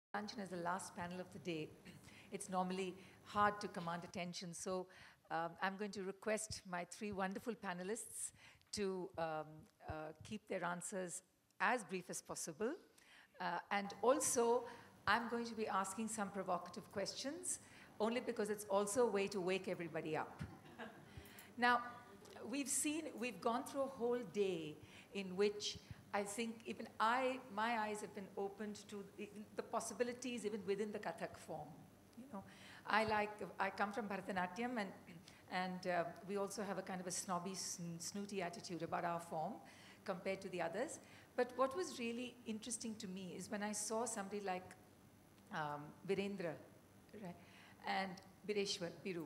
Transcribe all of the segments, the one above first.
Kanchan as the last panel of the day, it's normally hard to command attention. So I'm going to request my three wonderful panelists to keep their answers as brief as possible. And also, I'm going to be asking some provocative questions, only because it's also a way to wake everybody up. Now, we've gone through a whole day in which I think even my eyes have been opened to the possibilities even within the Kathak form. You know, I come from Bharatanatyam, and we also have a kind of a snobby, snooty attitude about our form compared to the others. But what was really interesting to me is when I saw somebody like Virendra, right, and Bireshwar, Biru,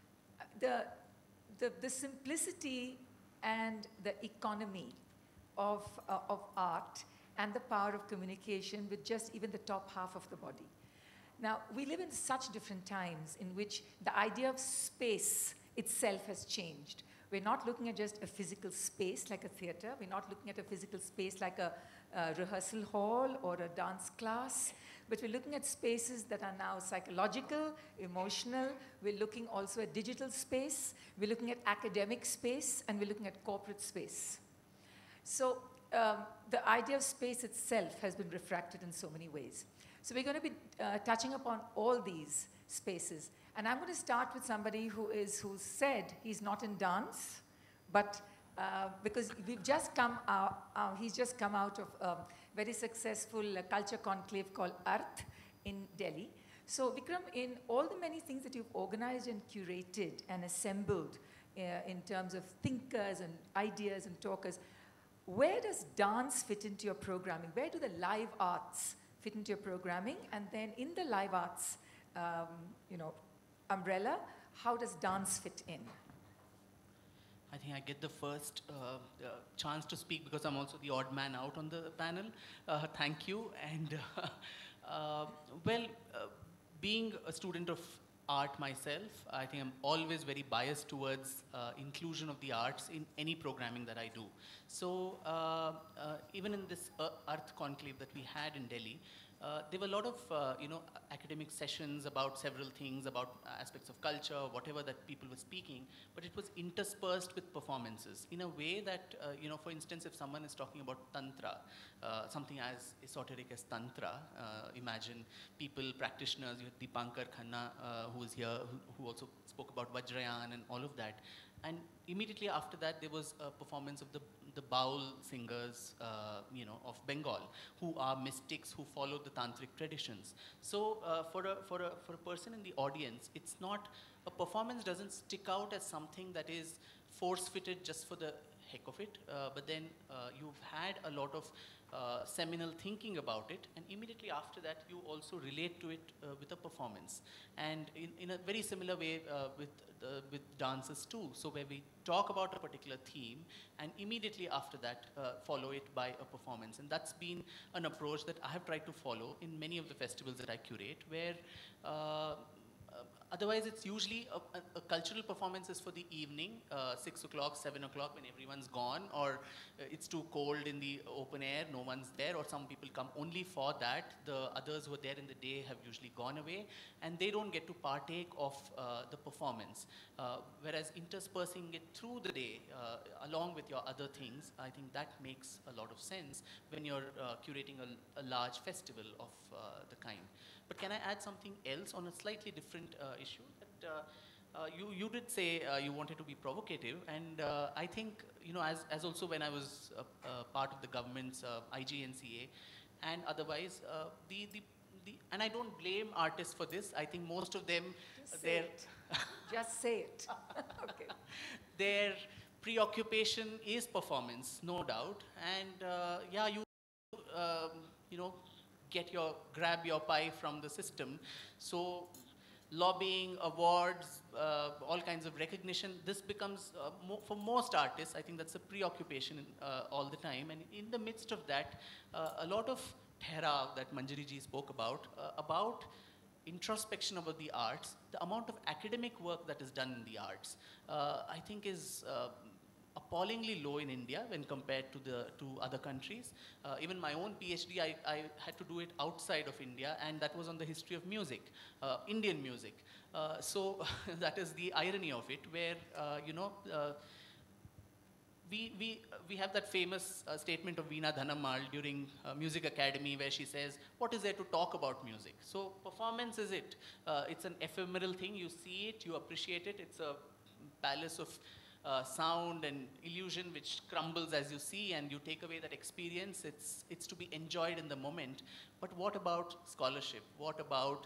the simplicity and the economy of art and the power of communication with just even the top half of the body. Now, we live in such different times in which the idea of space itself has changed. We're not looking at just a physical space like a theater. We're not looking at a physical space like a rehearsal hall or a dance class. But we're looking at spaces that are now psychological, emotional. We're looking also at digital space. We're looking at academic space, and we're looking at corporate space. So the idea of space itself has been refracted in so many ways. So we're going to be touching upon all these spaces. And I'm going to start with somebody who said he's not in dance, but because we've just come out, he's just come out of a very successful culture conclave called Arth in Delhi. So Vikram, in all the many things that you've organized and curated and assembled in terms of thinkers and ideas and talkers, where does dance fit into your programming? Where do the live arts fit into your programming? And then in the live arts, umbrella, how does dance fit in? I think I get the first chance to speak because I'm also the odd man out on the panel. Thank you. And being a student of art myself, I think I'm always very biased towards inclusion of the arts in any programming that I do. So even in this Arth Conclave that we had in Delhi, there were a lot of academic sessions about several things, about aspects of culture, whatever that people were speaking, but it was interspersed with performances in a way that, for instance, if someone is talking about Tantra, something as esoteric as Tantra, imagine people, practitioners, you had Dipankar Khanna, who was here, who also spoke about Vajrayan and all of that. And immediately after that, there was a performance of the Baul singers, of Bengal, who are mystics who follow the tantric traditions. So for a person in the audience, it's not, a performance doesn't stick out as something that is force-fitted just for the heck of it, but then you've had a lot of seminal thinking about it, and immediately after that you also relate to it with a performance. And in a very similar way with dances too, so where we talk about a particular theme and immediately after that follow it by a performance. And that's been an approach that I have tried to follow in many of the festivals that I curate, where otherwise, it's usually a cultural performance is for the evening, 6 o'clock, 7 o'clock, when everyone's gone, or it's too cold in the open air, no one's there, or some people come only for that. The others who are there in the day have usually gone away, and they don't get to partake of the performance. Whereas interspersing it through the day, along with your other things, I think that makes a lot of sense when you're curating a large festival of the kind. But can I add something else on a slightly different issue? That you did say you wanted to be provocative, and I think, as also when I was part of the government's IGNCA, and otherwise, and I don't blame artists for this. I think most of them, Just say it. Okay. Their preoccupation is performance, no doubt, and grab your pie from the system. So lobbying, awards, all kinds of recognition, this becomes, for most artists, I think that's a preoccupation all the time. And in the midst of that, a lot of thera that Manjari ji spoke about introspection about the arts, the amount of academic work that is done in the arts, I think is appallingly low in India when compared to other countries. Even my own PhD, I had to do it outside of India, and that was on the history of music, Indian music. So that is the irony of it, where we have that famous statement of Veena Dhanammal during Music Academy, where she says, what is there to talk about music? So performance is it. It's an ephemeral thing. You see it, you appreciate it. It's a palace of sound and illusion which crumbles as you see, and you take away that experience. It's to be enjoyed in the moment. But what about scholarship? What about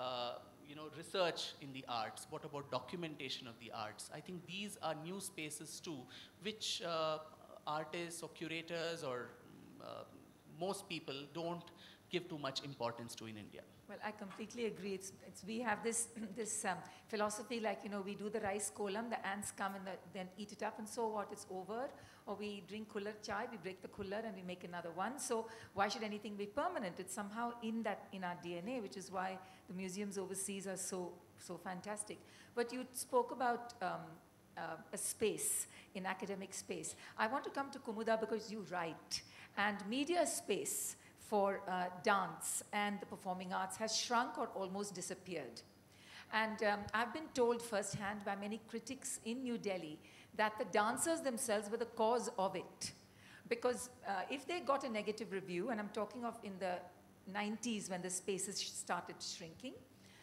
research in the arts? What about documentation of the arts? I think these are new spaces too, which artists or curators or most people don't give too much importance to in India. Well, I completely agree. We have this philosophy, like, we do the rice kolam, the ants come and then eat it up, and so what, it's over. Or we drink kullar chai, we break the kullar and we make another one. So why should anything be permanent? It's somehow in our DNA, which is why the museums overseas are so fantastic. But you spoke about a space, in academic space. I want to come to Kumuda because you write. And media space for dance and the performing arts has shrunk or almost disappeared. And I've been told firsthand by many critics in New Delhi that the dancers themselves were the cause of it. Because if they got a negative review, and I'm talking of in the 90s when the spaces started shrinking,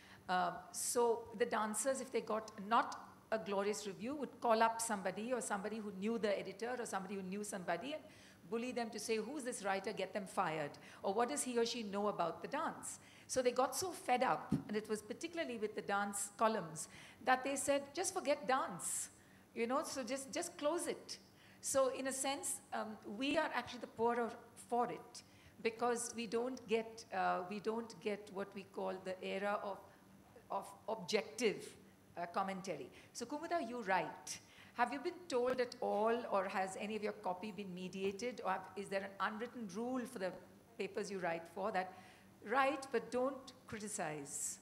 so the dancers, if they got not a glorious review, would call up somebody, or somebody who knew the editor, or somebody who knew somebody, and bully them to say, who's this writer, get them fired, or what does he or she know about the dance? So they got so fed up, and it was particularly with the dance columns, that they said, just forget dance, so just close it. So in a sense, we are actually the poorer for it, because we don't get what we call the era of objective commentary. So Kumuda, you write. Have you been told at all, or has any of your copy been mediated, or is there an unwritten rule for the papers you write for that write but don't criticize?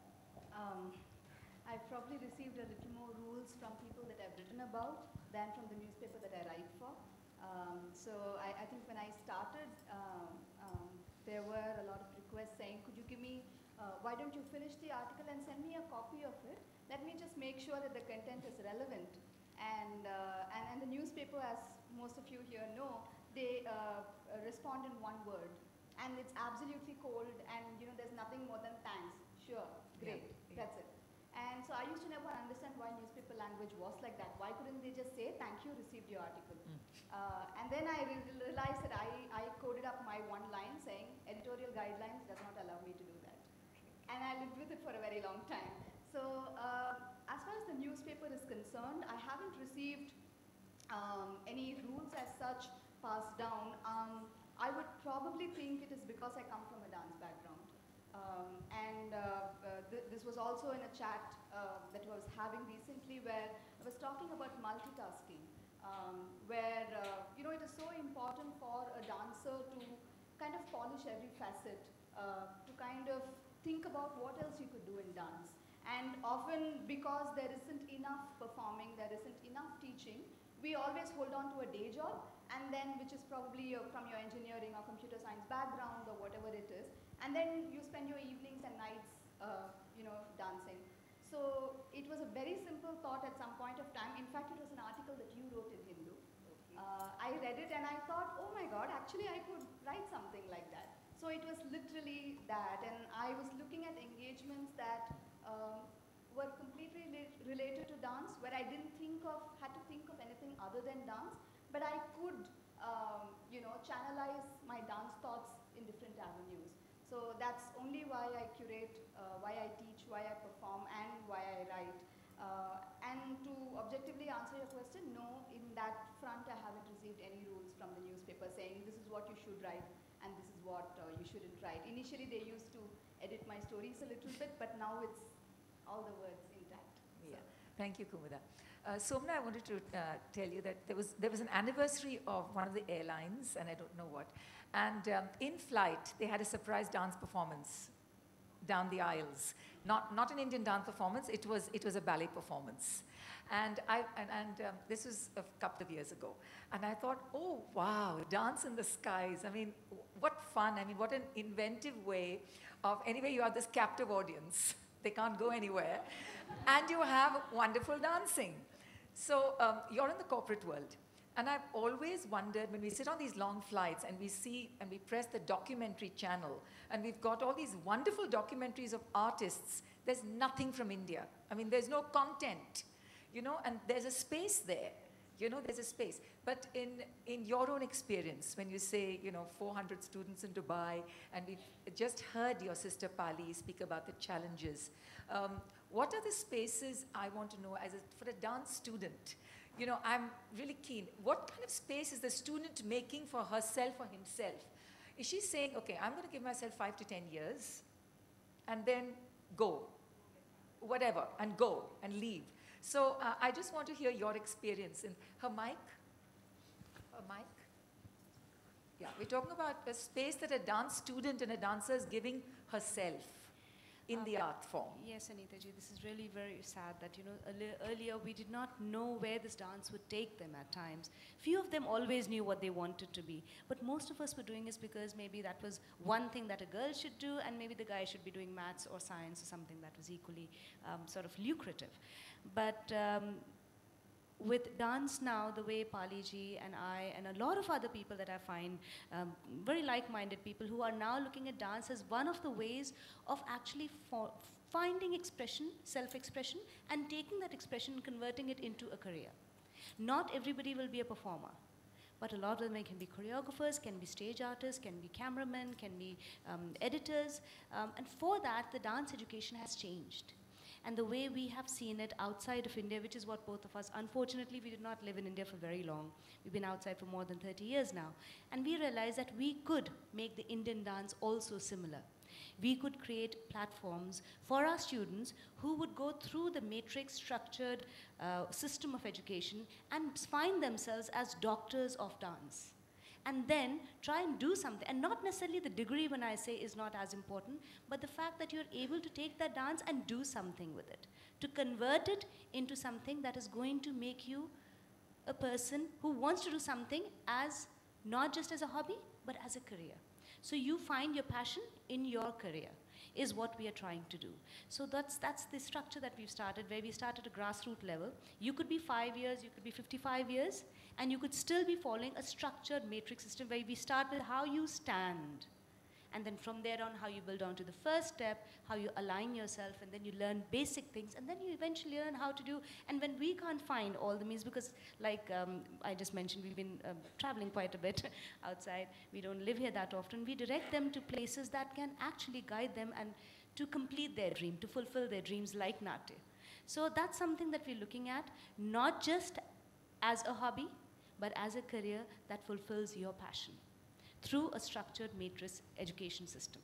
I've probably received a little more rules from people that I've written about than from the newspaper that I write for. So I think when I started, there were a lot of requests saying, could you give me, why don't you finish the article and send me a copy of it? Let me just make sure that the content is relevant. And the newspaper, as most of you here know, they respond in one word. And it's absolutely cold, and there's nothing more than thanks. Sure, great, yeah. That's it. And so I used to never understand why newspaper language was like that. Why couldn't they just say, thank you, received your article? And then I realized that I coded up my one line saying, editorial guidelines does not allow me to do that. And I lived with it for a very long time. So as far as the newspaper is concerned, I haven't received any rules as such passed down. I would probably think it is because I come from a dance background. This was also in a chat that I was having recently, where I was talking about multitasking, where it is so important for a dancer to kind of polish every facet, to kind of think about what else you could do in dance. And often, because there isn't enough performing, there isn't enough teaching, we always hold on to a day job, and then, which is probably from your engineering or computer science background or whatever it is, and then you spend your evenings and nights, dancing. So it was a very simple thought at some point of time. In fact, it was an article that you wrote in Hindu. Okay. I read it and I thought, oh my God, actually I could write something like that. So it was literally that, and I was looking at engagements that were completely related to dance, where I had to think of anything other than dance, but I could, channelize my dance thoughts in different avenues. So that's only why I curate, why I teach, why I perform, and why I write. And to objectively answer your question, no, in that front I haven't received any rules from the newspaper saying this is what you should write and this is what you shouldn't write. Initially they used to edit my stories a little bit, but now it's all the words intact. Yeah. Thank you, Kumuda. Somna, I wanted to tell you that there was an anniversary of one of the airlines, and I don't know what, and in flight they had a surprise dance performance down the aisles. Not an Indian dance performance, it was a ballet performance. And this was a couple of years ago. And I thought, oh, wow, dance in the skies. I mean, what fun. I mean, what an inventive way of, anyway, you have this captive audience. They can't go anywhere. And you have wonderful dancing. So you're in the corporate world. And I've always wondered, when we sit on these long flights and we see and we press the documentary channel, and we've got all these wonderful documentaries of artists, there's nothing from India. I mean, there's no content, you know, and there's a space there. You know, there's a space. But in your own experience, when you say, you know, 400 students in Dubai, and we've just heard your sister Pali speak about the challenges, what are the spaces, I want to know, for a dance student? You know, I'm really keen. What kind of space is the student making for herself or himself? Is she saying, okay, I'm going to give myself 5 to 10 years, and then go, whatever, and go, and leave? So I just want to hear your experience. And her mic? Her mic? Yeah, we're talking about a space that a dance student and a dancer is giving herself in the art form. Yes, Anita ji, this is really very sad that, you know, earlier we did not know where this dance would take them at times. Few of them always knew what they wanted to be, but most of us were doing this because maybe that was one thing that a girl should do, and maybe the guy should be doing maths or science or something that was equally sort of lucrative. But with dance now, the way Pali ji and I and a lot of other people that I find very like-minded people who are now looking at dance as one of the ways of actually finding expression, self-expression, and taking that expression and converting it into a career. Not everybody will be a performer, but a lot of them can be choreographers, can be stage artists, can be cameramen, can be editors, and for that the dance education has changed. And the way we have seen it outside of India, which is what both of us, unfortunately, we did not live in India for very long. We've been outside for more than 30 years now. And we realized that we could make the Indian dance also similar. We could create platforms for our students who would go through the matrix structured system of education and find themselves as doctors of dance. And then try and do something. And not necessarily the degree, when I say, is not as important, but the fact that you're able to take that dance and do something with it. To convert it into something that is going to make you a person who wants to do something as, not just as a hobby, but as a career. So you find your passion in your career, is what we are trying to do. So that's the structure that we've started, where we start at a grassroots level. You could be 5 years, you could be 55 years, and you could still be following a structured matrix system where we start with how you stand. And then from there on, how you build on to the first step, how you align yourself, and then you learn basic things, and then you eventually learn how to do. And when we can't find all the means, because like I just mentioned, we've been traveling quite a bit outside. We don't live here that often. We direct them to places that can actually guide them and to complete their dream, to fulfill their dreams like Natya. So that's something that we're looking at, not just as a hobby, but as a career that fulfills your passion through a structured matrix education system.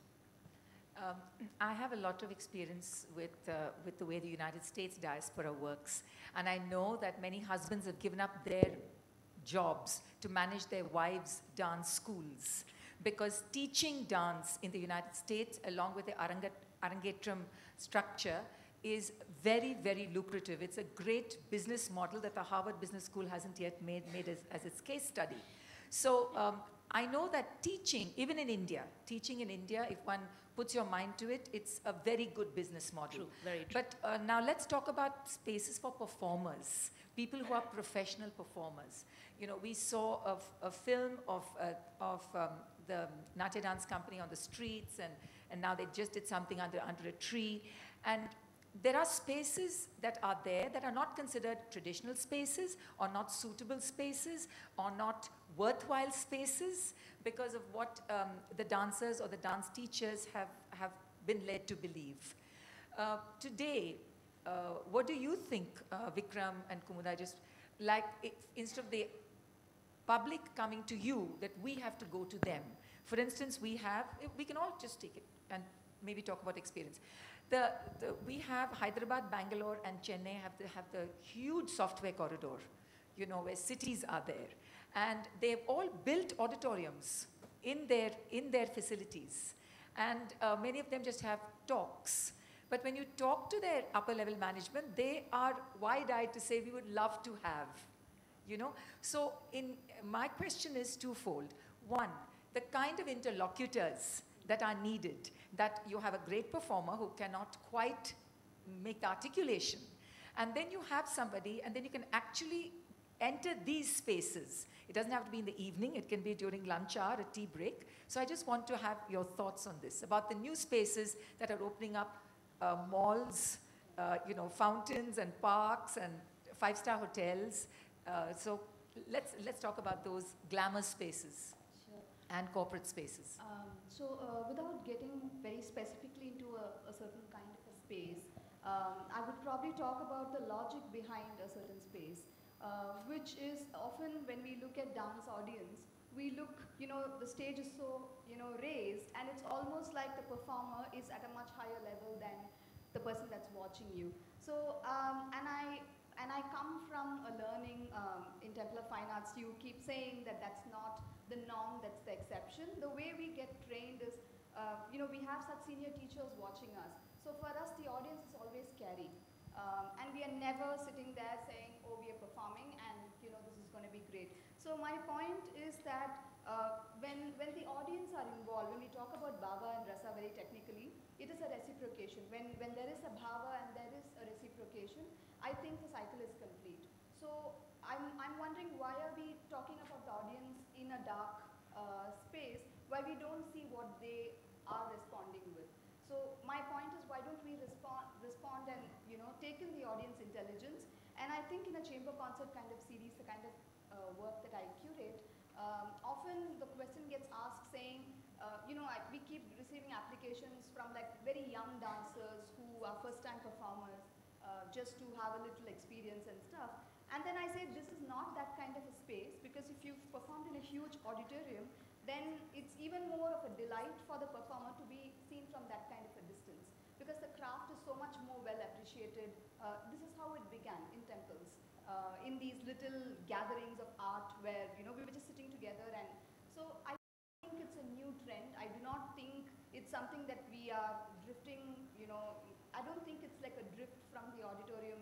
I have a lot of experience with the way the United States diaspora works. And I know that many husbands have given up their jobs to manage their wives' dance schools, because teaching dance in the United States, along with the Arangetram structure, is very, very lucrative. It's a great business model that the Harvard Business School hasn't yet made as its case study. So I know that teaching, even in India, teaching in India, if one puts your mind to it, it's a very good business model. True, very true. But now let's talk about spaces for performers, people who are professional performers. You know, we saw a film of the Natya Dance Company on the streets, and now they just did something under a tree. And there are spaces that are there that are not considered traditional spaces, or not suitable spaces, or not worthwhile spaces, because of what the dancers or the dance teachers have been led to believe. Today, what do you think, Vikram and Kumud, just like instead of the public coming to you, that we have to go to them? For instance, we can all just take it and maybe talk about experience. We have Hyderabad, Bangalore, and Chennai have the huge software corridor, you know, where cities are there. And they've all built auditoriums in their facilities. And many of them just have talks. But when you talk to their upper level management, they are wide-eyed to say, we would love to have, you know. So my question is twofold. One, the kind of interlocutors that are needed, that you have a great performer who cannot quite make the articulation. And then you have somebody, and then you can actually enter these spaces. It doesn't have to be in the evening. It can be during lunch hour, a tea break. So I just want to have your thoughts on this, about the new spaces that are opening up, malls, you know, fountains and parks and five-star hotels. So let's talk about those glamour spaces and corporate spaces. Without getting very specifically into a certain kind of a space, I would probably talk about the logic behind a certain space, which is often when we look at dance audience, we look, you know, the stage is so, you know, raised, and it's almost like the performer is at a much higher level than the person that's watching you. So, and I come from a learning in Temple of Fine Arts. You keep saying that that's not the norm, that's the exception. The way we get trained is, you know, we have such senior teachers watching us. So for us, the audience is always carried. And we are never sitting there saying, oh, we are performing and, you know, this is going to be great. So my point is that when the audience are involved, when we talk about bhava and rasa very technically, it is a reciprocation. When there is a bhava and there is a reciprocation, I think the cycle is complete. So I'm wondering, why are we talking about the audience in a dark space, why we don't see what they are responding with? So my point is, why don't we respond and, you know, take in the audience intelligence? And I think in a chamber concert kind of series, the kind of work that I curate, often the question gets asked saying, you know, we keep receiving applications from like very young dancers who are first-time performers, just to have a little experience and stuff. And then I say, this is not that kind of a space, because if you've performed in a huge auditorium, then it's even more of a delight for the performer to be seen from that kind of a distance, because the craft is so much more well appreciated. This is how it began in temples, in these little gatherings of art where, you know, we were just sitting together. And so I think it's a new trend. I do not think it's something that we are drifting, you know, I don't think it's like a drift from the auditorium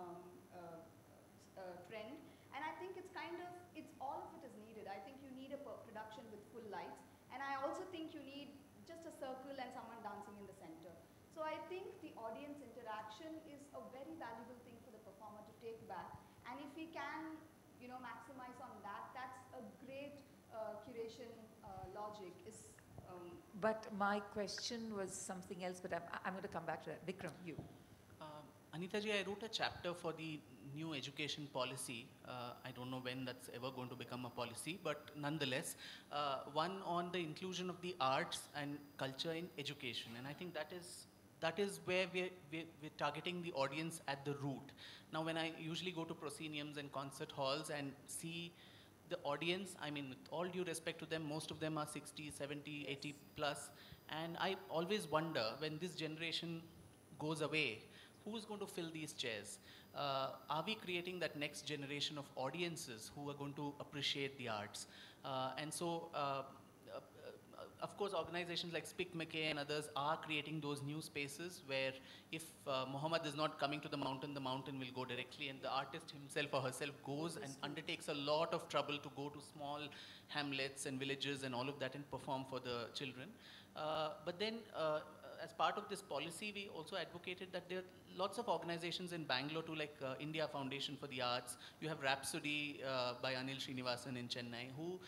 trend. And I think it's kind of, all of it is needed. I think you need a production with full lights. And I also think you need just a circle and someone dancing in the center. So I think the audience interaction is a very valuable thing for the performer to take back. And if we can, you know, maximize on that, that's a great curation logic. But my question was something else, but I'm going to come back to that. Vikram, you. Anita ji, I wrote a chapter for the new education policy. I don't know when that's ever going to become a policy, but nonetheless, one on the inclusion of the arts and culture in education. And I think that is where we're targeting the audience at the root. Now, when I usually go to prosceniums and concert halls and see the audience, I mean, with all due respect to them, most of them are 60, 70, 80 plus. And I always wonder, when this generation goes away, who's going to fill these chairs? Are we creating that next generation of audiences who are going to appreciate the arts? And so, of course, organizations like Spick McKay and others are creating those new spaces where if Muhammad is not coming to the mountain will go directly, and the artist himself or herself goes and undertakes a lot of trouble to go to small hamlets and villages and all of that and perform for the children. But then, as part of this policy, we also advocated that there are lots of organizations in Bangalore too, like India Foundation for the Arts. You have Rhapsody by Anil Srinivasan in Chennai, who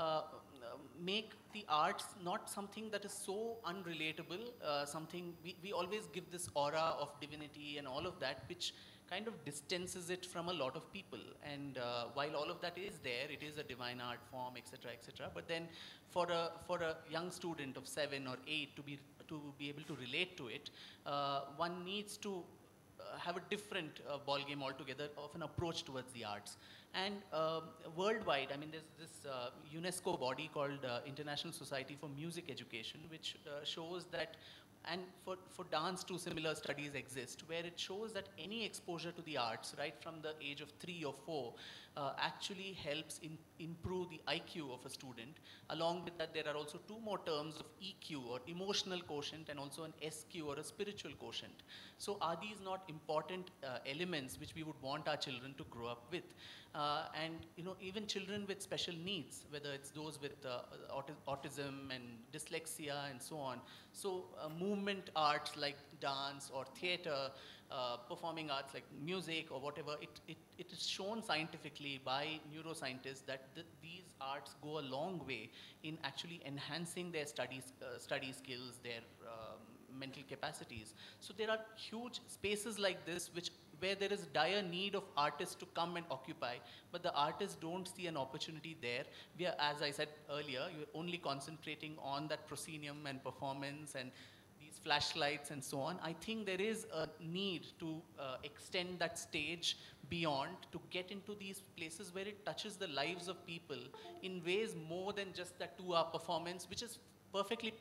make the arts not something that is so unrelatable, something we always give this aura of divinity and all of that, which kind of distances it from a lot of people. And while all of that is there, it is a divine art form, etc., etc. But then for a young student of 7 or 8 to be able to relate to it, one needs to have a different ball game altogether of an approach towards the arts. And worldwide, I mean, there's this UNESCO body called International Society for Music Education, which shows that, and for dance too, similar studies exist, where it shows that any exposure to the arts, right from the age of 3 or 4, actually helps improve the IQ of a student. Along with that, there are also two more terms of EQ, or emotional quotient, and also an SQ, or a spiritual quotient. So are these not important elements which we would want our children to grow up with? And even children with special needs, whether it's those with autism and dyslexia and so on. So movement arts like dance or theater, performing arts like music or whatever, it is shown scientifically by neuroscientists that these arts go a long way in actually enhancing their study skills, their mental capacities. So there are huge spaces like this where there is dire need of artists to come and occupy, but the artists don't see an opportunity there. We are, as I said earlier, you're only concentrating on that proscenium and performance and these flashlights and so on. I think there is a need to extend that stage beyond, to get into these places where it touches the lives of people in ways more than just that 2-hour performance, which is perfectly,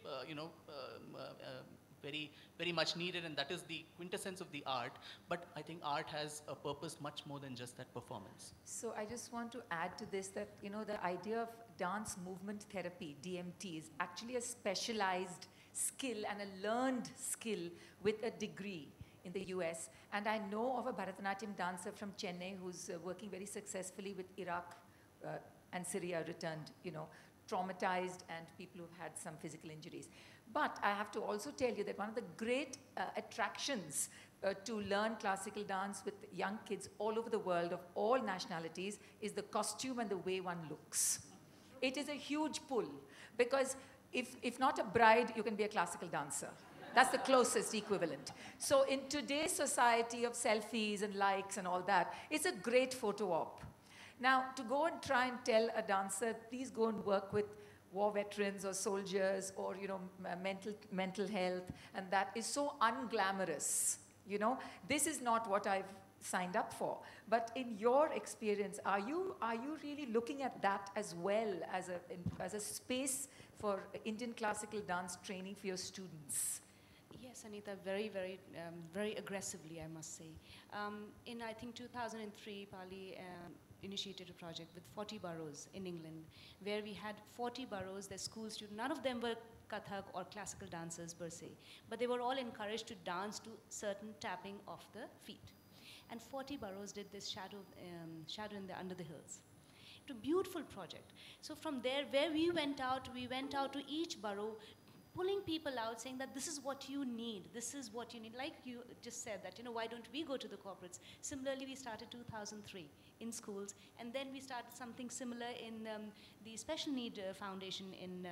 very, very much needed, and that is the quintessence of the art. But I think art has a purpose much more than just that performance. So I just want to add to this that, the idea of dance movement therapy, DMT, is actually a specialized skill and a learned skill with a degree in the US. And I know of a Bharatanatyam dancer from Chennai who's working very successfully with Iraq and Syria, returned, traumatized, and people who've had some physical injuries. But I have to also tell you that one of the great attractions to learn classical dance with young kids all over the world of all nationalities is the costume and the way one looks. It is a huge pull, because if not a bride, you can be a classical dancer. That's the closest equivalent. So in today's society of selfies and likes and all that, it's a great photo op. Now, to go and try and tell a dancer, please go and work with war veterans or soldiers or, mental health, and that is so unglamorous. This is not what I've signed up for. But in your experience, are you really looking at that as well as a space for Indian classical dance training for your students? Yes, Anita, very, very, very aggressively, I must say. In, I think, 2003, Pali initiated a project with 40 boroughs in England, where we had 40 boroughs, their school students. None of them were Kathak or classical dancers per se, but they were all encouraged to dance to certain tapping of the feet. And 40 boroughs did this shadow under the hills. It was a beautiful project. So from there, where we went out to each borough, pulling people out, saying that this is what you need, this is what you need. Like you just said that, why don't we go to the corporates? Similarly, we started 2003 in schools, and then we started something similar in the Special Need Foundation in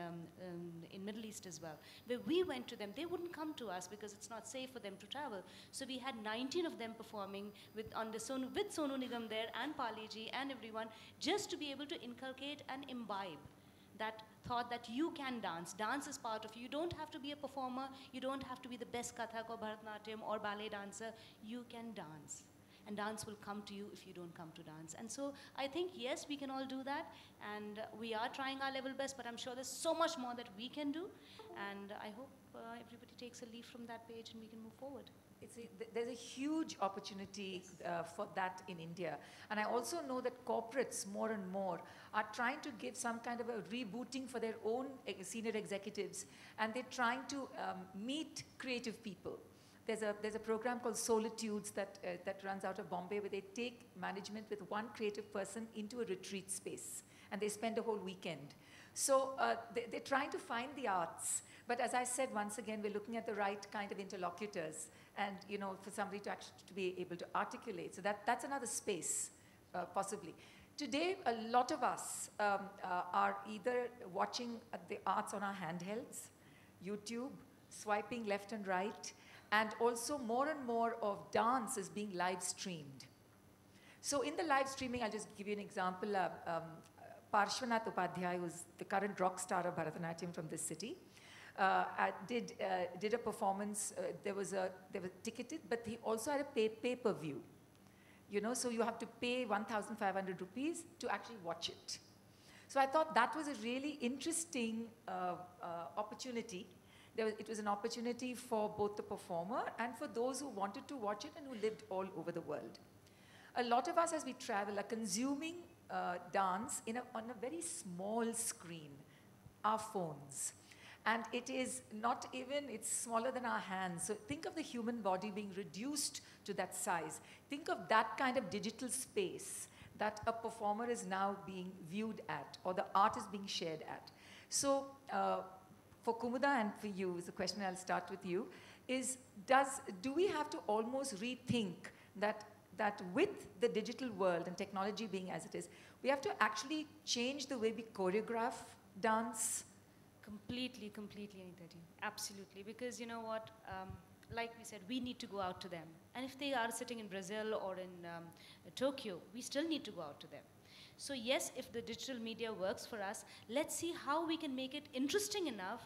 Middle East as well, where we went to them. They wouldn't come to us because it's not safe for them to travel. So we had 19 of them performing with Sonu Nigam there, and Paliji and everyone, just to be able to inculcate and imbibe that thought that you can dance. Dance is part of you. You don't have to be a performer. You don't have to be the best Kathak or Bharatanatyam or ballet dancer. You can dance. And dance will come to you if you don't come to dance. And so I think, yes, we can all do that. And we are trying our level best, but I'm sure there's so much more that we can do. And I hope everybody takes a leaf from that page and we can move forward. There's a huge opportunity for that in India. And I also know that corporates more and more are trying to give some kind of a rebooting for their own senior executives. And they're trying to meet creative people. There's a program called Solitudes that runs out of Bombay, where they take management with one creative person into a retreat space. And they spend a whole weekend. So they're trying to find the arts. But as I said, once again, we're looking at the right kind of interlocutors and, for somebody to actually be able to articulate. So that's another space, possibly. Today, a lot of us are either watching the arts on our handhelds, YouTube, swiping left and right, and also more and more of dance is being live streamed. So in the live streaming, I'll just give you an example. Parshvanath Upadhyay, who's the current rock star of Bharatanatyam from this city, did a performance. They were ticketed, but he also had a pay-per-view. you know, so you have to pay 1,500 rupees to actually watch it. So I thought that was a really interesting opportunity. It was an opportunity for both the performer and for those who wanted to watch it and who lived all over the world. A lot of us as we travel are consuming dance on a very small screen, our phones. And it is not even, it's smaller than our hands. So think of the human body being reduced to that size. Think of that kind of digital space that a performer is now being viewed at, or the art is being shared at. So for Kumuda and for you, is the question I'll start with you, is do we have to almost rethink that with the digital world and technology being as it is, we have to actually change the way we choreograph dance? Completely, Anita. Absolutely. Because you know what? Like we said, we need to go out to them. And if they are sitting in Brazil or in Tokyo, we still need to go out to them. So yes, if the digital media works for us, let's see how we can make it interesting enough,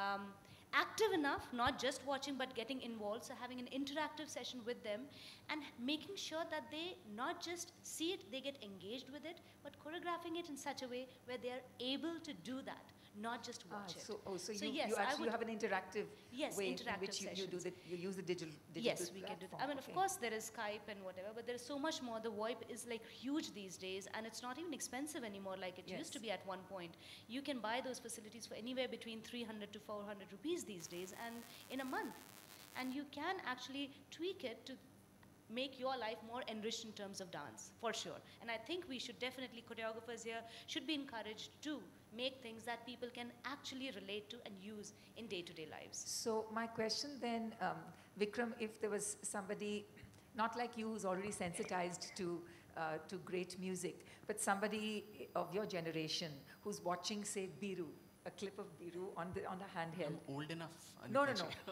active enough, not just watching but getting involved, so having an interactive session with them and making sure that they not just see it, they get engaged with it, but choreographing it in such a way where they are able to do that, not just watch it. So yes, you actually have an interactive way in interactive which you use the digital Yes, we platform. can do that. I mean, of course, there is Skype and whatever, but there is so much more. The VoIP is like huge these days, and it's not even expensive anymore like it used to be at one point. You can buy those facilities for anywhere between 300 to 400 rupees these days, and in a month. And you can actually tweak it to make your life more enriched in terms of dance, for sure. And I think we should definitely, choreographers here, should be encouraged to make things that people can actually relate to and use in day-to-day lives. So my question then, Vikram, if there was somebody, not like you who's already sensitized to great music, but somebody of your generation who's watching, say, Biru, a clip of Biru on the handheld. I'm old enough. No.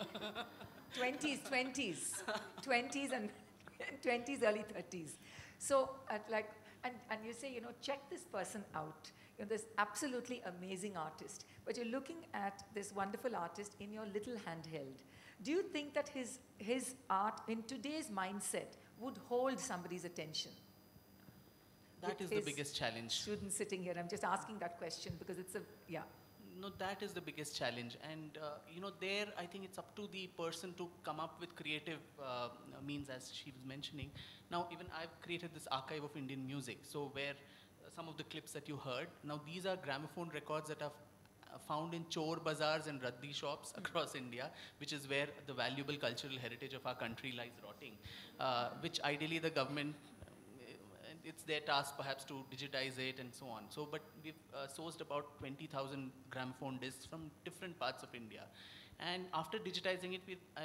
20s and 20s, early 30s. So and you say, check this person out. This absolutely amazing artist, but you're looking at this wonderful artist in your little handheld. Do you think that his art in today's mindset would hold somebody's attention? That is the biggest challenge. Students sitting here, I'm just asking that question because it's No, that is the biggest challenge. And, there I think it's up to the person to come up with creative means, as she was mentioning. Now, even I've created this archive of Indian music. So where some of the clips that you heard, now these are gramophone records that are found in chor bazaars and raddi shops across India, which is where the valuable cultural heritage of our country lies rotting, which ideally the government, it's their task perhaps to digitize it and so on. So, but we've sourced about 20,000 gramophone discs from different parts of India. And after digitizing it, I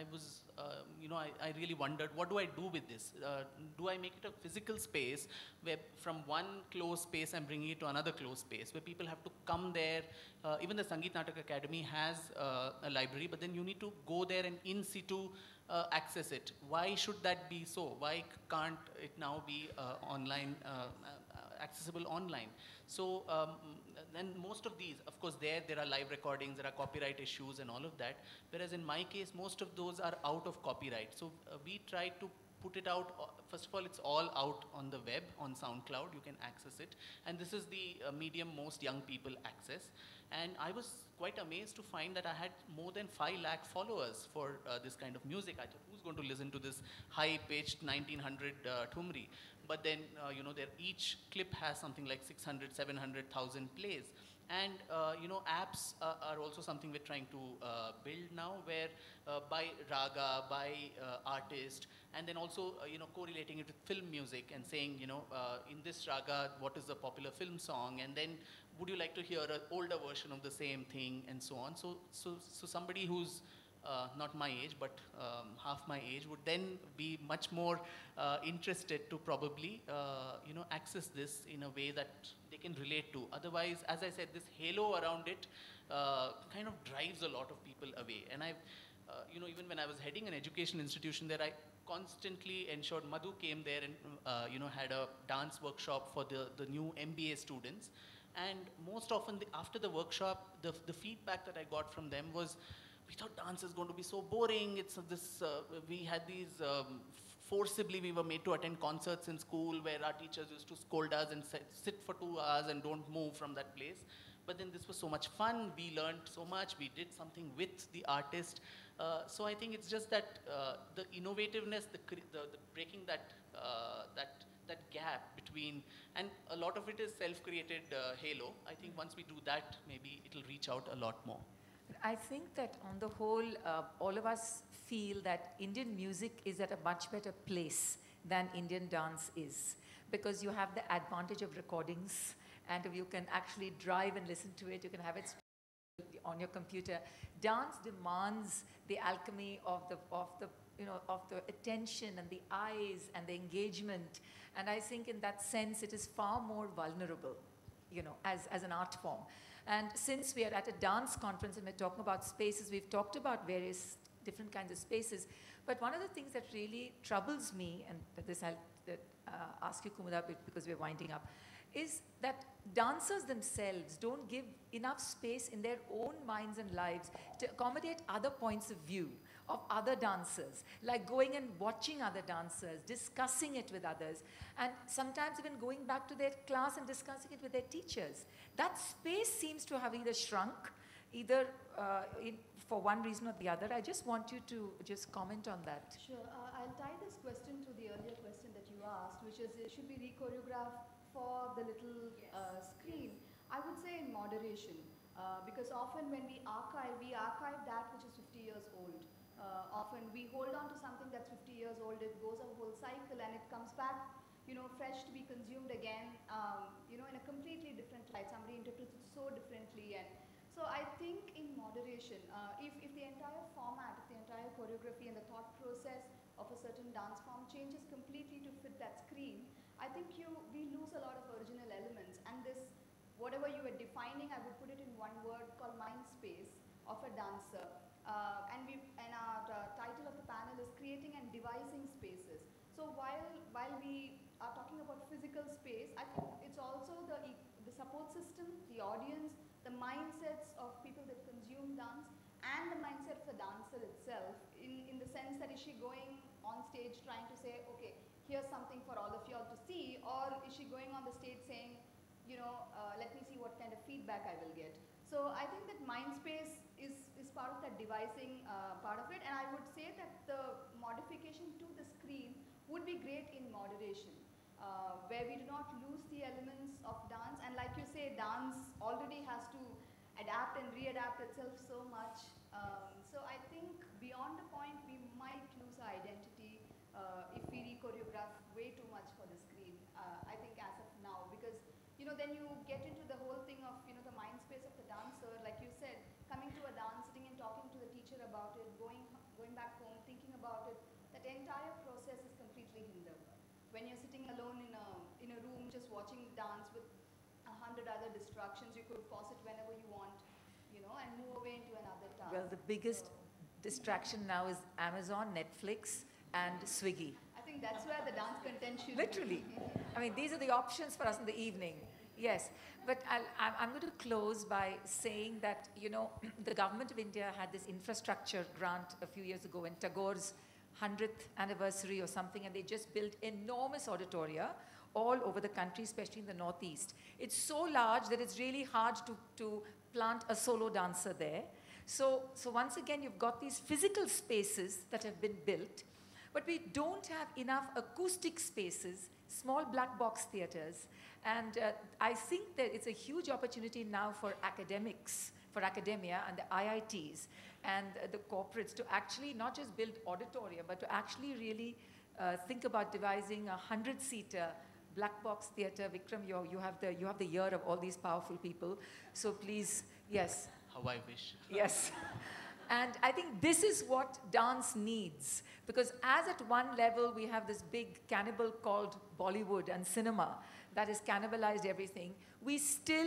really wondered, what do I do with this? Do I make it a physical space where from one closed space I'm bringing it to another closed space where people have to come there? Even the Sangeet Natak Academy has a library, but then you need to go there and in situ access it. Why should that be so? Why can't it now be online, accessible online? So, and most of these, of course, there are live recordings, there are copyright issues and all of that. Whereas in my case, most of those are out of copyright. So we try to put it out. First of all, it's all out on the web, on SoundCloud. You can access it. And this is the medium most young people access. And I was quite amazed to find that I had more than 5 lakh followers for this kind of music. I thought, who's going to listen to this high-pitched 1900 Thumri? But then, each clip has something like 600, 700,000 plays. And, apps are also something we're trying to build now, where by raga, by artist, and then also, correlating it with film music and saying, in this raga, what is the popular film song? And then, would you like to hear an older version of the same thing, and so on? So somebody who's not my age, but half my age, would then be much more interested to probably, access this in a way that they can relate to. Otherwise, as I said, this halo around it kind of drives a lot of people away. And I've, even when I was heading an education institution there, I constantly ensured Madhu came there and, had a dance workshop for the new MBA students. And most often, after the workshop, the feedback that I got from them was, we thought dance is going to be so boring. It's this. We had these forcibly we were made to attend concerts in school where our teachers used to scold us and sit for 2 hours and don't move from that place. But then this was so much fun. We learned so much. We did something with the artist. So I think it's just that the innovativeness, the breaking that gap between, and a lot of it is self-created halo. I think once we do that, maybe it'll reach out a lot more. I think that on the whole, all of us feel that Indian music is at a much better place than Indian dance is, because you have the advantage of recordings, and you can actually drive and listen to it. You can have it on your computer. Dance demands the alchemy of the attention and the eyes and the engagement. And I think in that sense, it is far more vulnerable, as an art form. And since we are at a dance conference and we're talking about spaces, we've talked about various different kinds of spaces. But one of the things that really troubles me, and this I'll ask you, Kumuda, because we're winding up, is that dancers themselves don't give enough space in their own minds and lives to accommodate other points of view of other dancers, like going and watching other dancers, discussing it with others, and sometimes even going back to their class and discussing it with their teachers. That space seems to have either shrunk, either for one reason or the other. I just want you to just comment on that. Sure. I'll tie this question to the earlier question that you asked, which is, should we re-choreograph for the little screen? I would say in moderation, because often when we archive that which is 50 years old. Often we hold on to something that's 50 years old, it goes a whole cycle and it comes back, fresh to be consumed again, in a completely different light. Somebody interprets it so differently. And so I think in moderation, if the entire format, if the entire choreography and the thought process of a certain dance form changes completely to fit that screen, I think we lose a lot of original elements. And this, whatever you were defining, I would put it in one word called mind space of a dancer. And our title of the panel is Creating and Devising Spaces. So while we are talking about physical space, I think it's also the support system, the audience, the mindsets of people that consume dance, and the mindset of the dancer itself, in the sense that is she going on stage trying to say, okay, here's something for all of y'all to see, or is she going on the stage saying, let me see what kind of feedback I will get. So I think that mind space is part of that devising part of it, and I would say that the modification to the screen would be great in moderation, where we do not lose the elements of dance. And like you say, dance already has to adapt and readapt itself so much. So I think beyond a point, we might lose our identity if we re-choreograph way too much for the screen, I think as of now, because then you get into the whole thing of the mind space of the dancer, like you said, coming to a dance, sitting and talking to the teacher about it, going back home, thinking about it. That entire process is completely hindered. When you're sitting alone in a room just watching dance with 100 other distractions, you could pause it whenever you want, and move away into another task. Well, the biggest distraction now is Amazon, Netflix, and Swiggy. I think that's where the dance content should Literally. I mean, these are the options for us in the evening. Yes, but I'm going to close by saying that, the government of India had this infrastructure grant a few years ago in Tagore's 100th anniversary or something, and they just built enormous auditoria all over the country, especially in the Northeast. It's so large that it's really hard to plant a solo dancer there. So once again, you've got these physical spaces that have been built, but we don't have enough acoustic spaces, small black box theaters. And I think that it's a huge opportunity now for academics, for academia and the IITs and the corporates to actually not just build auditoria, but to actually really think about devising a 100-seater black box theater. Vikram, you have the ear of all these powerful people. So please, yes. How I wish. Yes. And I think this is what dance needs, because as at one level we have this big cannibal called Bollywood and cinema that has cannibalized everything, we still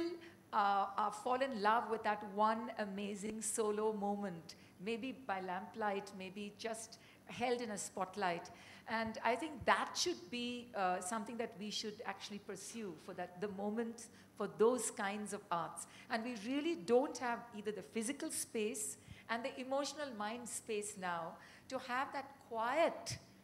fall in love with that one amazing solo moment, maybe by lamplight, maybe just held in a spotlight. And I think that should be something that we should actually pursue, for the moment for those kinds of arts. And we really don't have either the physical space and the emotional mind space now to have that quiet,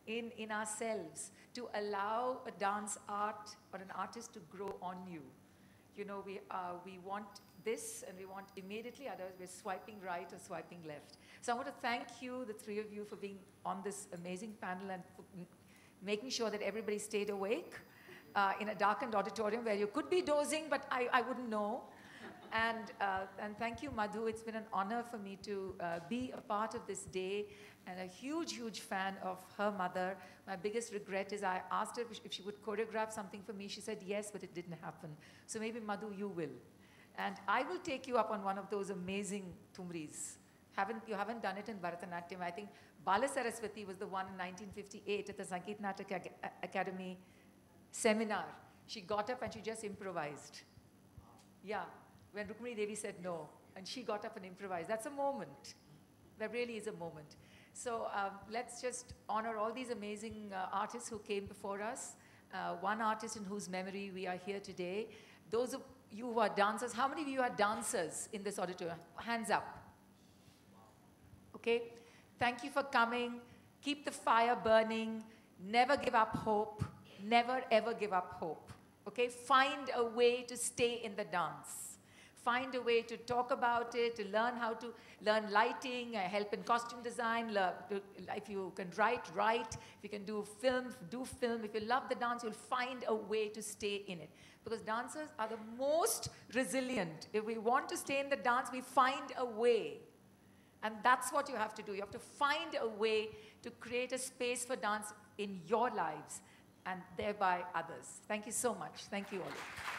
in ourselves to allow a dance art or an artist to grow on you. You know, we want this and we want immediately, otherwise we're swiping right or swiping left. So I want to thank you, the three of you, for being on this amazing panel and for making sure that everybody stayed awake in a darkened auditorium where you could be dozing, but I wouldn't know. And thank you, Madhu. It's been an honor for me to be a part of this day, and a huge, huge fan of her mother. My biggest regret is I asked her if she would choreograph something for me. She said yes, but it didn't happen. So maybe, Madhu, you will. And I will take you up on one of those amazing thumris. You haven't done it in Bharatanatyam. I think Bala Saraswati was the one in 1958 at the Sangeet Natak Academy seminar. She got up and she just improvised. Yeah, when Rukmini Devi said no, and she got up and improvised. That's a moment. That really is a moment. So let's just honor all these amazing artists who came before us. One artist in whose memory we are here today. Those of you who are dancers, how many of you are dancers in this auditorium? Hands up. Okay, thank you for coming. Keep the fire burning. Never give up hope. Never ever give up hope. Okay, find a way to stay in the dance. Find a way to talk about it, to learn how to learn lighting, help in costume design. If you can write. If you can do film, do film. If you love the dance, you'll find a way to stay in it. Because dancers are the most resilient. If we want to stay in the dance, we find a way. And that's what you have to do. You have to find a way to create a space for dance in your lives and thereby others. Thank you so much. Thank you all.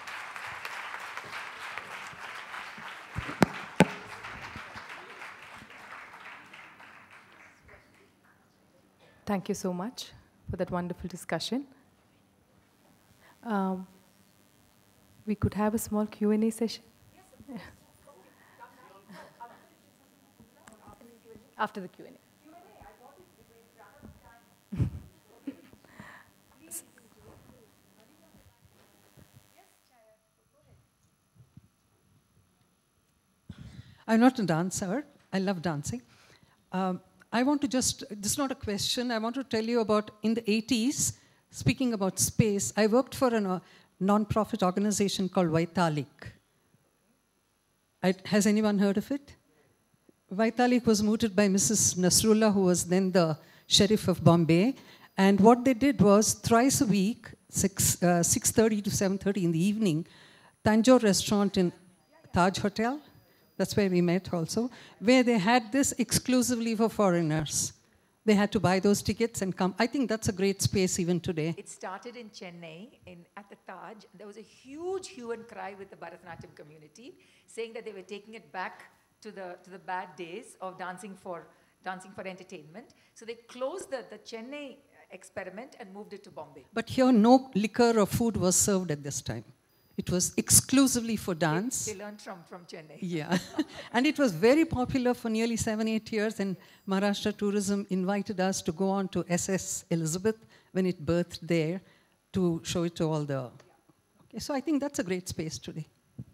Thank you so much for that wonderful discussion. We could have a small Q&A session. Yes. After the Q&A. I'm not a dancer. I love dancing. I want to just, this is not a question, I want to tell you about in the 80s, speaking about space, I worked for a non-profit organization called Vaitalik. Has anyone heard of it? Vaitalik was mooted by Mrs. Nasrullah, who was then the Sheriff of Bombay. And what they did was thrice a week, 6:30 to 7:30 in the evening, Tanjore restaurant in Taj Hotel, that's where we met also, where they had this exclusively for foreigners. They had to buy those tickets and come. I think that's a great space even today. It started in Chennai, at the Taj. There was a huge hue and cry with the Bharatanatyam community, saying that they were taking it back to the bad days of dancing for entertainment. So they closed the Chennai experiment and moved it to Bombay. But here, no liquor or food was served at this time. It was exclusively for dance. They learned from Chennai. Yeah. And it was very popular for nearly 7-8 years, and Maharashtra Tourism invited us to go on to SS Elizabeth when it birthed there to show it to all the... Okay, so I think that's a great space today.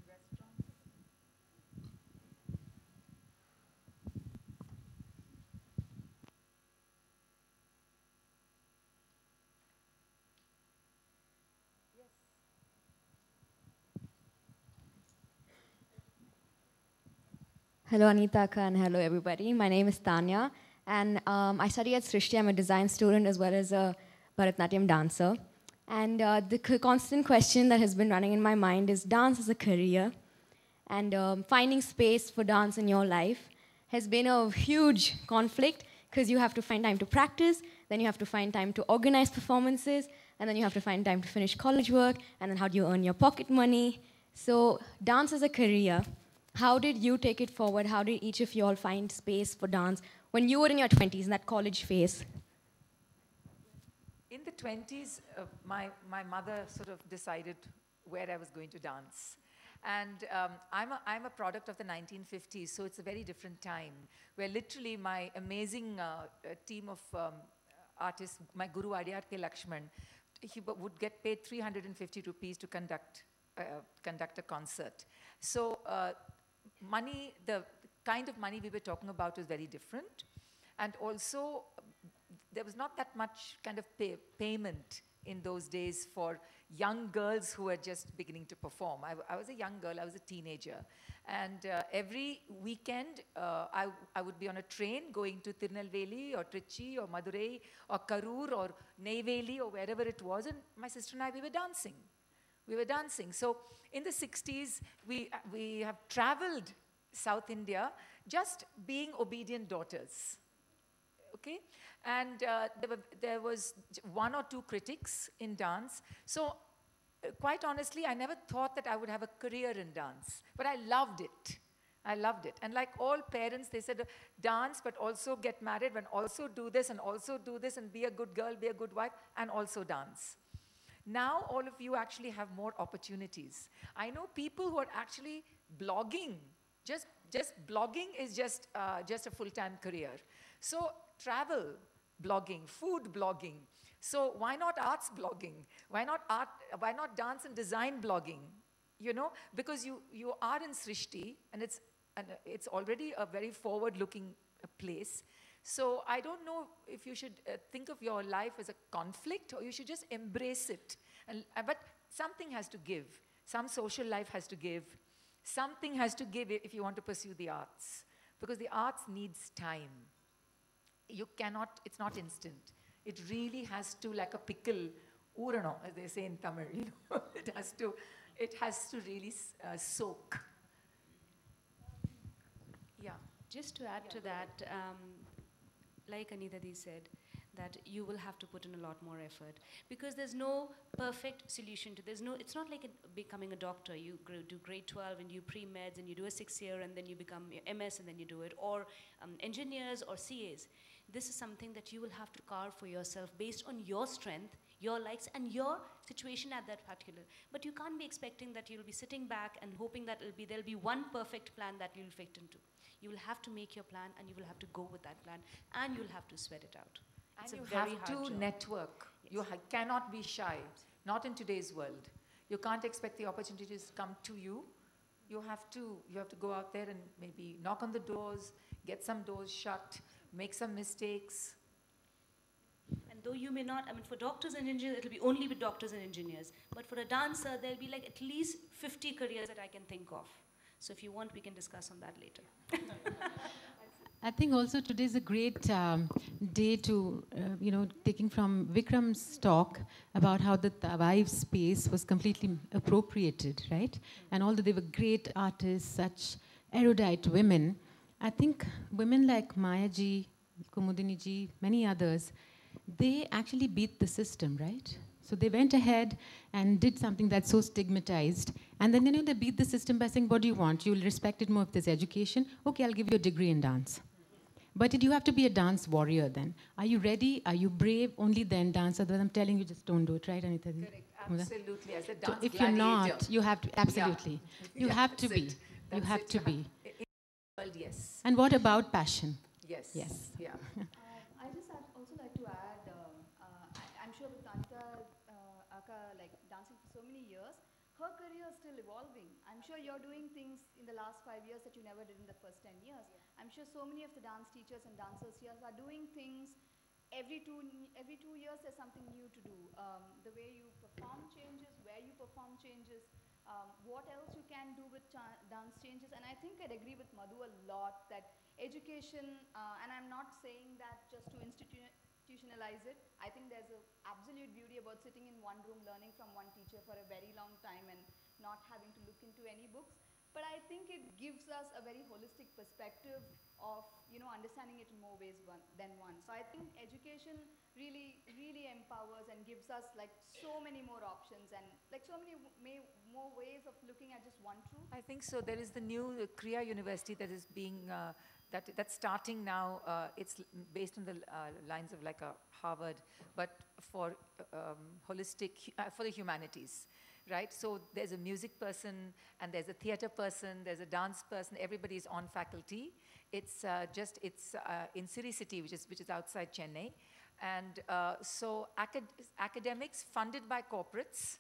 Hello, Anitaka, and hello, everybody. My name is Tanya, and I study at Srishti. I'm a design student as well as a Bharatanatyam dancer. And the constant question that has been running in my mind is dance as a career, and finding space for dance in your life has been a huge conflict because you have to find time to practice, then you have to find time to organize performances, and then you have to find time to finish college work, and then how do you earn your pocket money? So dance as a career. How did you take it forward? How did each of you all find space for dance when you were in your 20s, in that college phase? In the 20s, my mother sort of decided where I was going to dance. And I'm a product of the 1950s, so it's a very different time, where literally my amazing team of artists, my guru Adyar K. Lakshman, he would get paid 350 rupees to conduct a concert. So the kind of money we were talking about was very different. And also, there was not that much kind of payment in those days for young girls who were just beginning to perform. I was a young girl, I was a teenager. And every weekend, I would be on a train going to Tirunelveli or Trichy or Madurai or Karur or Neyveli or wherever it was, and my sister and I, we were dancing. We were dancing. So in the 60s, we have traveled South India just being obedient daughters. Okay? And there was one or two critics in dance. So quite honestly, I never thought that I would have a career in dance, but I loved it. I loved it. And like all parents, they said, dance, but also get married, and also do this, and also do this, and be a good girl, be a good wife, and also dance. Now all of you actually have more opportunities. I know people who are actually blogging. Just blogging is just a full-time career. So travel blogging, food blogging. So why not arts blogging? Why not dance and design blogging? You know, because you are in Srishti, and it's already a very forward-looking place. So I don't know if you should think of your life as a conflict, or you should just embrace it. But something has to give. Some social life has to give. Something has to give if you want to pursue the arts. Because the arts needs time. You cannot, it's not instant. It really has to, like a pickle, urano, as they say in Tamil, you know, it has to really soak. Yeah. Just to add to that, like Anitadi said, that you will have to put in a lot more effort, because there's no perfect solution to this. It's not like becoming a doctor. You do grade 12 and you pre-meds and you do a 6-year and then you become your MS and then you do it, or engineers or CAs. This is something that you will have to carve for yourself based on your strength, your likes, and your situation at that particular. But you can't be expecting that you'll be sitting back and hoping that there'll be one perfect plan that you'll fit into. You will have to make your plan, and you will have to go with that plan, and you'll have to sweat it out. And you have to network. Yes. You cannot be shy, not in today's world. You can't expect the opportunities to come to you. You have to go out there and maybe knock on the doors, get some doors shut, make some mistakes. And though you may not, I mean, for doctors and engineers, it'll be only with doctors and engineers. But for a dancer, there'll be like at least 50 careers that I can think of. So if you want, we can discuss on that later. I think also today is a great day to, taking from Vikram's talk about how the Tawai space was completely appropriated, right? And although they were great artists, such erudite women, I think women like Maya ji, Kumudini ji, many others, they actually beat the system, right? So they went ahead and did something that's so stigmatized. And then, they beat the system by saying, what do you want? You'll respect it more if there's education. Okay, I'll give you a degree in dance. But you have to be a dance warrior then. Are you ready? Are you brave? Only then dance. Otherwise, I'm telling you, just don't do it, right, Anita? Correct, absolutely. As a dance so if gladiator. you're not, you have to, absolutely. Yeah. You have to be. You have to be. Well, yes. And what about passion? Yes. Yes. Yeah. I just also like to add, I'm sure with Anita Aka, like dancing for so many years, her career is still evolving. I'm sure you're doing things in the last 5 years that you never did in the first 10 years. Yeah. I'm sure so many of the dance teachers and dancers here are doing things every two years. There's something new to do. The way you perform changes, where you perform changes, what else you can do with dance changes. And I think I'd agree with Madhu a lot that education, and I'm not saying that just to institutionalize it. I think there's an absolute beauty about sitting in one room learning from one teacher for a very long time and not having to look into any books. But I think it gives us a very holistic perspective of, understanding it in more ways than one. So I think education really, really empowers and gives us like so many more options and like so many more ways of looking at just one truth. I think so. There is the new Kriya University that is being, that's starting now. It's based on the lines of like a Harvard, but for holistic, for the humanities. Right, so there's a music person, and there's a theater person, there's a dance person. Everybody's on faculty. It's in Siri City, which is outside Chennai, and so academics funded by corporates,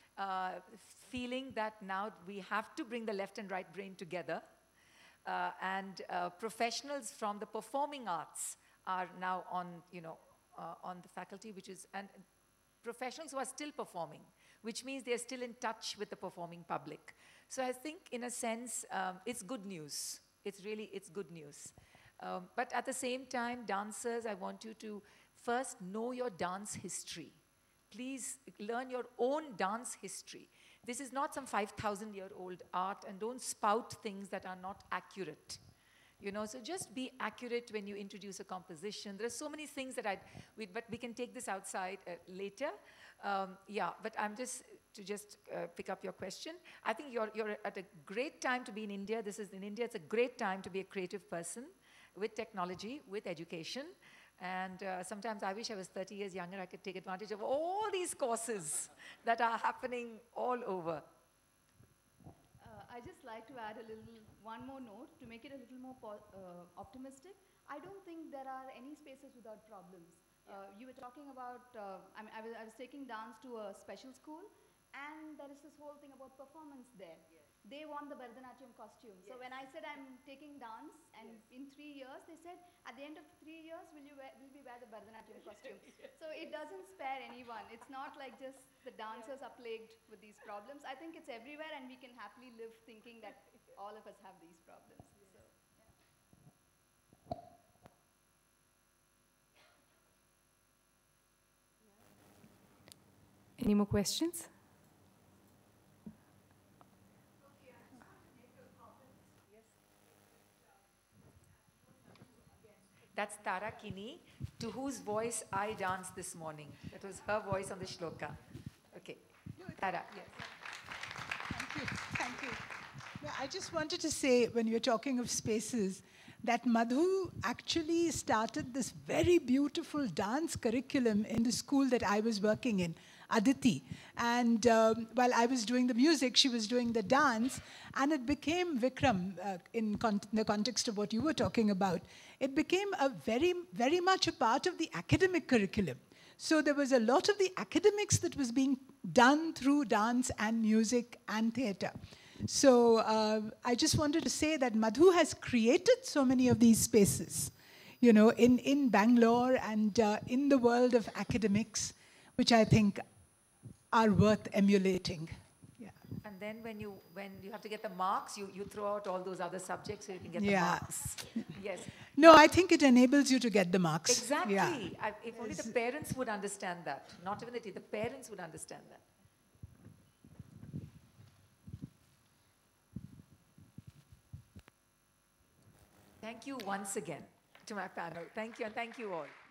feeling that now we have to bring the left and right brain together, and professionals from the performing arts are now on on the faculty, and professionals who are still performing, which means they're still in touch with the performing public. So I think, in a sense, it's good news. It's good news. But at the same time, dancers, I want you to first know your dance history. Please learn your own dance history. This is not some 5,000-year-old art, and don't spout things that are not accurate. You know, so just be accurate when you introduce a composition. There are so many things that but we can take this outside later. Yeah, but I'm just pick up your question. I think you're at a great time to be in India. In India, it's a great time to be a creative person with technology, with education. And sometimes I wish I was 30 years younger. I could take advantage of all these courses that are happening all over. I just like to add one more note to make it a little more optimistic. I don't think there are any spaces without problems. You were talking about, I was taking dance to a special school, and there is this whole thing about performance there. Yes. They want the Bharatanatyam costume. Yes. So when I said I'm taking dance, and in 3 years, they said, at the end of 3 years, will we wear the Bharatanatyam costume? Yes. So it doesn't spare anyone. It's not like just the dancers are plagued with these problems. I think it's everywhere, and we can happily live thinking that all of us have these problems. Yes. So, Any more questions? That's Tara Kini, to whose voice I danced this morning. That was her voice on the shloka. Okay. Tara, yes. Thank you. Thank you. No, I just wanted to say, when you're talking of spaces, that Madhu actually started this very beautiful dance curriculum in the school that I was working in, Aditi. And while I was doing the music, she was doing the dance. And it became, Vikram, in the context of what you were talking about, it became very much a part of the academic curriculum. So there was a lot of the academics that was being done through dance and music and theatre. So I just wanted to say that Madhu has created so many of these spaces, you know, in Bangalore and in the world of academics, which I think are worth emulating. Yeah. And then when you have to get the marks, you throw out all those other subjects so you can get the marks. Yes. No, I think it enables you to get the marks. Exactly. Yeah. If only the parents would understand that. Not even the parents would understand that. Thank you once again to my panel. Thank you, and thank you all.